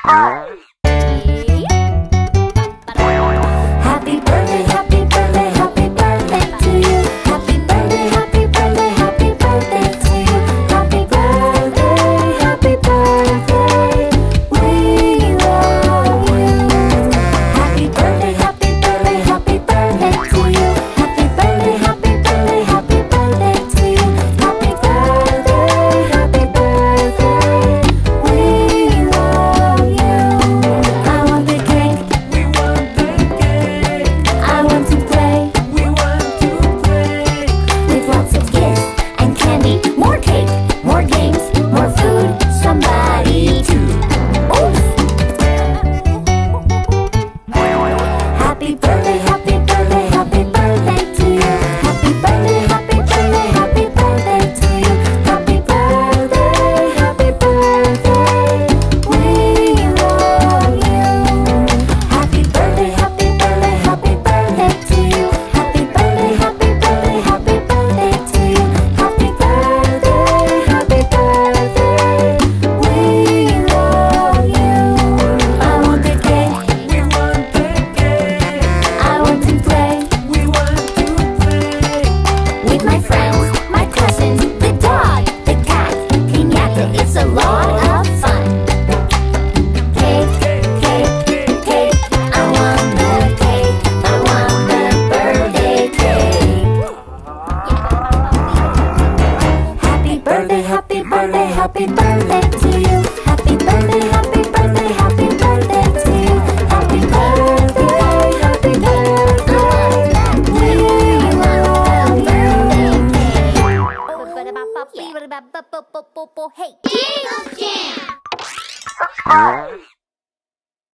Happy birthday, happy birthday, happy birthday to you. Happy birthday, happy birthday, happy birthday to you. Happy birthday, happy birthday. We love you. Happy birthday, happy birthday, happy birthday to you. Happy birthday, happy birthday, happy birthday to you. Happy birthday, happy birthday. We love you. I want the cake. We want the cake. I want to play We want to play. with lots of gifts and candy. More cake, more games, more food. Somebody to oops. Happy birthday, happy birthday, happy birthday to you. Happy birthday, happy birthday, happy birthday to you. Happy birthday, happy birthday. We love you. Happy birthday, happy birthday, happy birthday to you. Happy birthday, happy birthday, happy birthday to you. Happy birthday, happy birthday. We love you. I want the cake. We want the cake. I want to play We want to play. with my friends, my cousins, the dog, the cat, piñata. It's a lot of fun. Cake, cake, cake. I want the cake. I want the birthday cake. Happy birthday, happy birthday, happy birthday to you. Happy birthday, happy birthday, happy birthday to you. Happy birthday, happy birthday. We love you. Hey, Jingle Jam!